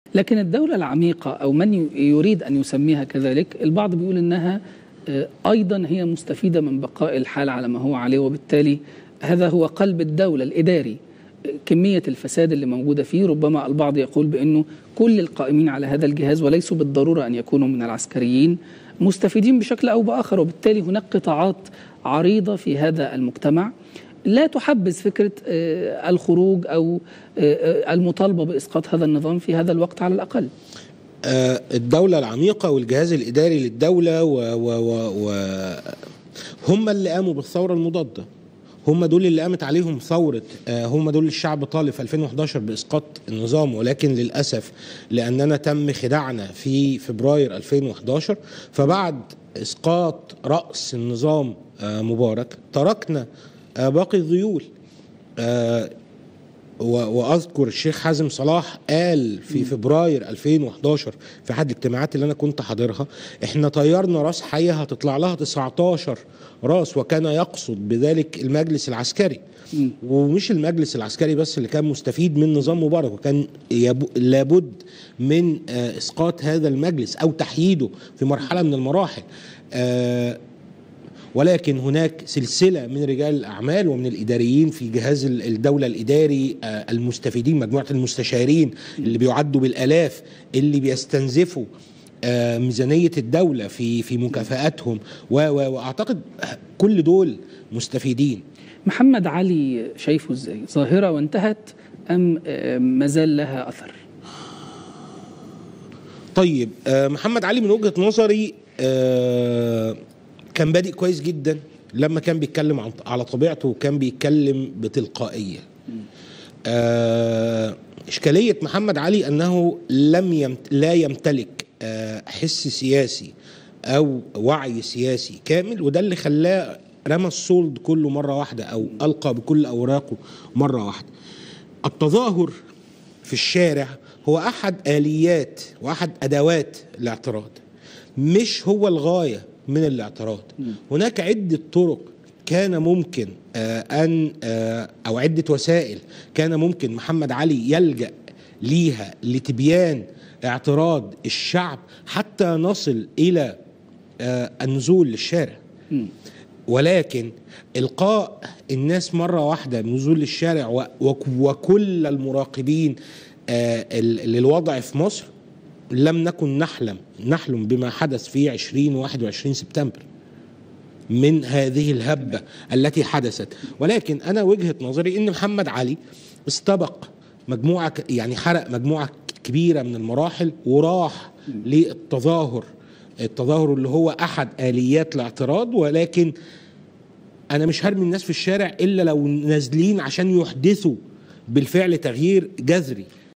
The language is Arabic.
لكن الدولة العميقة أو من يريد أن يسميها كذلك، البعض بيقول أنها أيضا هي مستفيدة من بقاء الحال على ما هو عليه، وبالتالي هذا هو قلب الدولة الإداري. كمية الفساد اللي موجودة فيه، ربما البعض يقول بأنه كل القائمين على هذا الجهاز وليسوا بالضرورة أن يكونوا من العسكريين مستفيدين بشكل أو بآخر، وبالتالي هناك قطاعات عريضة في هذا المجتمع لا تحبذ فكرة الخروج أو المطالبة بإسقاط هذا النظام في هذا الوقت على الأقل. الدولة العميقة والجهاز الإداري للدولة هم اللي قاموا بالثورة المضادة، هم دول اللي قامت عليهم ثورة، هم دول الشعب طالب في 2011 بإسقاط النظام، ولكن للأسف لأننا تم خداعنا في فبراير 2011، فبعد إسقاط رأس النظام مبارك تركنا باقي الذيول. وأذكر الشيخ حازم صلاح قال في فبراير 2011 في أحد الاجتماعات اللي أنا كنت حاضرها: إحنا طيرنا راس حية هتطلع لها 19 راس، وكان يقصد بذلك المجلس العسكري. ومش المجلس العسكري بس اللي كان مستفيد من نظام مبارك، وكان لابد من إسقاط هذا المجلس أو تحييده في مرحلة من المراحل. ولكن هناك سلسلة من رجال الأعمال ومن الإداريين في جهاز الدولة الإداري المستفيدين، مجموعة المستشارين اللي بيعدوا بالآلاف، اللي بيستنزفوا ميزانية الدولة في مكافآتهم، وأعتقد كل دول مستفيدين. محمد علي شايفه ازاي؟ ظاهرة وانتهت أم مازال لها أثر؟ طيب، محمد علي من وجهة نظري كان بادئ كويس جدا لما كان بيتكلم على طبيعته، وكان بيتكلم بتلقائية. إشكالية محمد علي أنه لا يمتلك حس سياسي أو وعي سياسي كامل، وده اللي خلاه رمى الصولد كله مرة واحدة أو ألقى بكل أوراقه مرة واحدة. التظاهر في الشارع هو أحد آليات وأحد أدوات الاعتراض، مش هو الغاية من الاعتراض. هناك عدة طرق كان ممكن أو عدة وسائل كان ممكن محمد علي يلجأ ليها لتبيان اعتراض الشعب حتى نصل إلى النزول للشارع. ولكن إلقاء الناس مرة واحدة بنزول للشارع وكل المراقبين للوضع في مصر، لم نكن نحلم بما حدث في 20 سبتمبر من هذه الهبة التي حدثت. ولكن أنا وجهة نظري أن محمد علي استبق مجموعة، يعني حرق مجموعة كبيرة من المراحل وراح للتظاهر اللي هو أحد آليات الاعتراض. ولكن أنا مش هرمي الناس في الشارع إلا لو نازلين عشان يحدثوا بالفعل تغيير جذري